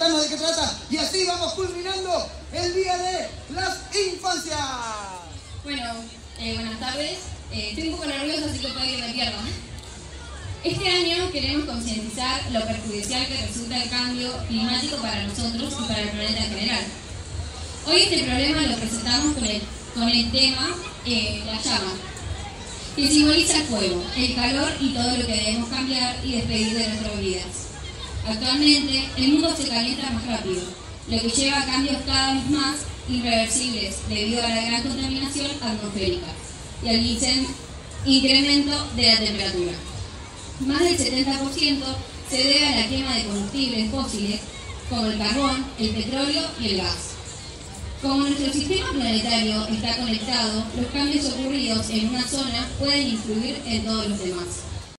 contanos de qué trata. Y así vamos culminando el Día de las Infancias. Bueno, buenas tardes. Estoy un poco nerviosa, así que puede que me pierda. Este año queremos concientizar lo perjudicial que resulta el cambio climático para nosotros y para el planeta en general. Hoy este problema lo presentamos con el tema la llama, que simboliza el fuego, el calor y todo lo que debemos cambiar y despedir de nuestras vidas. Actualmente el mundo se calienta más rápido, lo que lleva a cambios cada vez más irreversibles debido a la gran contaminación atmosférica y al incremento de la temperatura. Más del 70% se debe a la quema de combustibles fósiles como el carbón, el petróleo y el gas. Como nuestro sistema planetario está conectado, los cambios ocurridos en una zona pueden influir en todos los demás.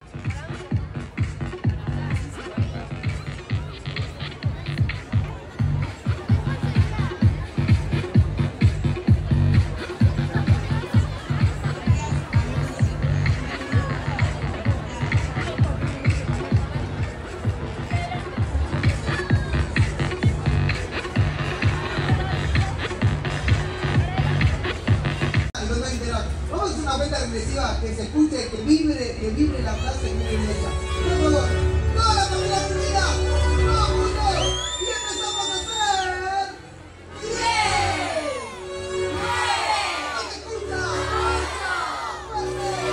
Que se escuche, que vibre la frase que vibre ella. Por favor, toda la familia unida, todos juntos, y empezamos a hacer 10, 9, no se escucha, 8, 7,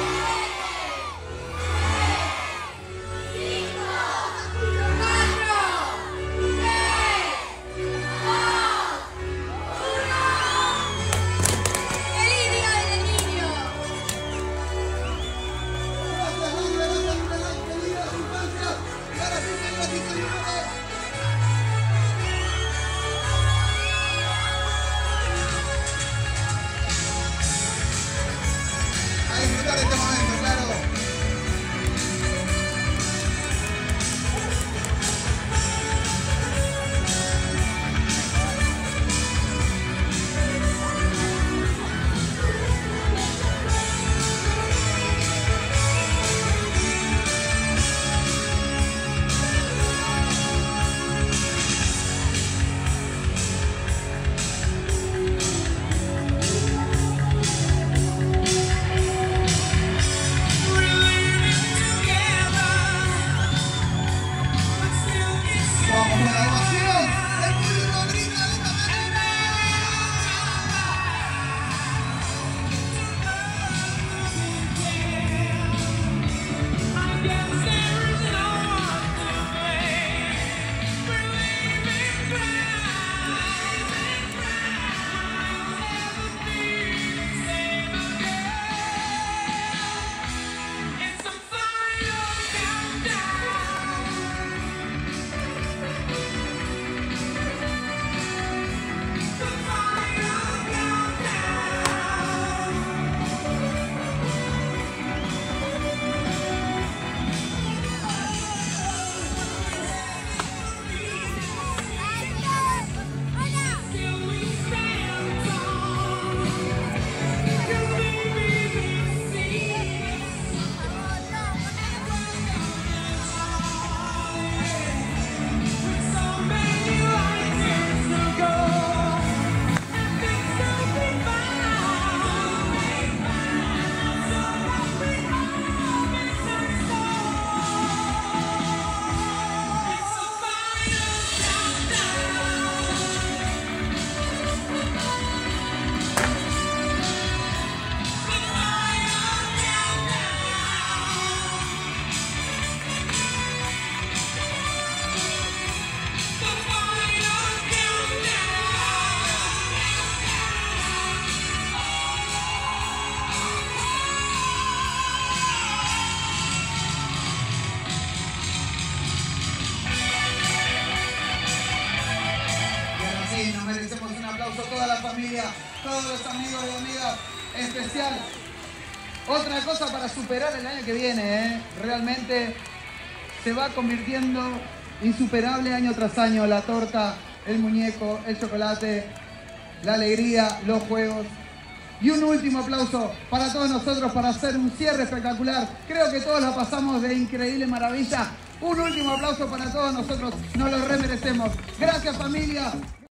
6, 5, 4, 3, 2, 1. ¡Feliz Día del Niño! A disfrutar de este momento, claro. Nos merecemos un aplauso a toda la familia, todos los amigos y amigas, en especial. Otra cosa para superar el año que viene, realmente se va convirtiendo insuperable año tras año. La torta, el muñeco, el chocolate, la alegría, los juegos. Y un último aplauso para todos nosotros para hacer un cierre espectacular. Creo que todos la pasamos de increíble maravilla. Un último aplauso para todos nosotros, nos lo remerecemos. Gracias, familia.